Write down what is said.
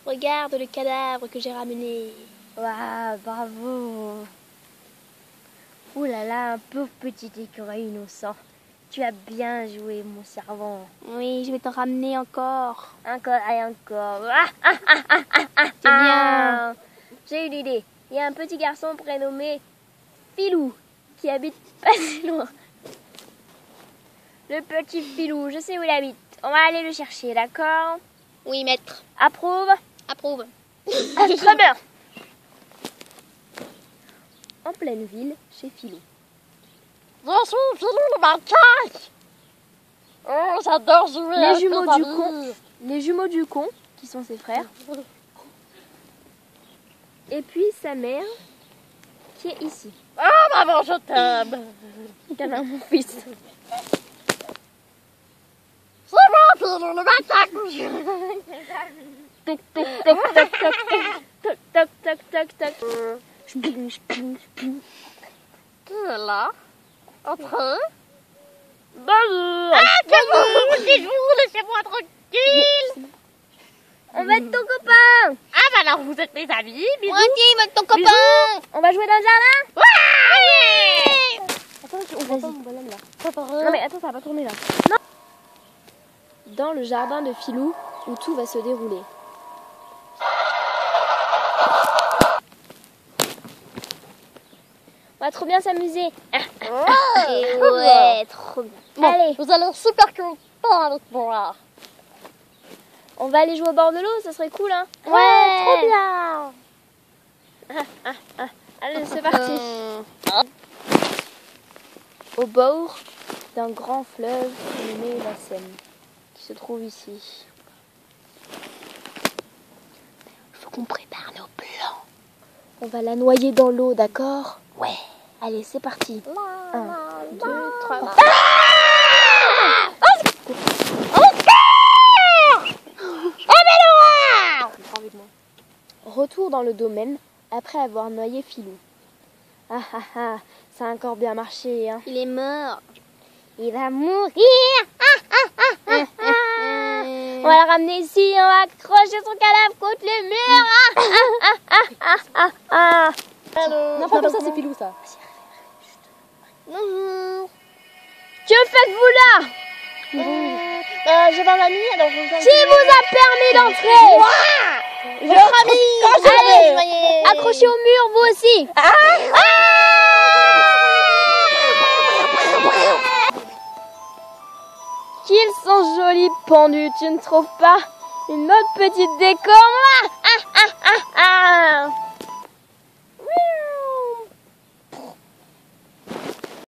Regarde le cadavre que j'ai ramené. Waouh, bravo. Ouh là là, un pauvre petit écureuil innocent. Tu as bien joué, mon servant. Oui, je vais t'en ramener encore. Encore et encore. C'est bien. J'ai une idée. Il y a un petit garçon prénommé Filou qui habite pas si loin. Le petit Filou, je sais où il habite. On va aller le chercher, d'accord? Oui, maître. Approuve? Approuve. Ah, très bien. En pleine ville, chez Filou. Je suis Filou le macaque. Oh, j'adore jouer Les avec jumeaux mes du amis. con. Les jumeaux du con, qui sont ses frères. Et puis sa mère, qui est ici. Ah, maman, je t'aime. Câlin, mon fils. C'est moi, Filou le macaque. Toc, toc, toc, toc, toc, toc, toc, toc, toc, toc. Sping, sping, sping. Qui est là? Entrez. Bonjour. Ah, c'est vous, laissez-moi tranquille. On va être ton copain. Ah, bah alors vous êtes mes amis, bisous. Moi aussi, avec ton copain. Bisous. On va jouer dans le jardin. Ouais. Attends, on va mon bonhomme là. Non, Non mais attends, ça va pas tourner là. Non. Dans le jardin de Filou, où tout va se dérouler. On va trop bien s'amuser. Ouais, trop bien. Bon, Allez, vous allez être super content avec moi. on va aller jouer au bord de l'eau, ça serait cool hein. Ouais. Trop bien. Allez, c'est parti. Au bord d'un grand fleuve nommé la Seine, qui se trouve ici. Il faut qu'on prépare nos plans. On va la noyer dans l'eau, d'accord? Ouais. Allez, c'est parti. 1, 2, 3. Retour dans le domaine après avoir noyé Filou. Ah ah ah, ça a encore bien marché, hein. Il est mort. Il va mourir. On va le ramener ici, on va accrocher son cadavre contre le mur. Non, pas comme ça, c'est Filou, ça. Bonjour. Que faites-vous là? J'ai pas mamie, alors je vous Qui vous a permis d'entrer? Votre ami. Allez, accrochez au mur, vous aussi. Qu'ils sont jolis pendus, tu ne trouves pas? Une autre petite déco, moi.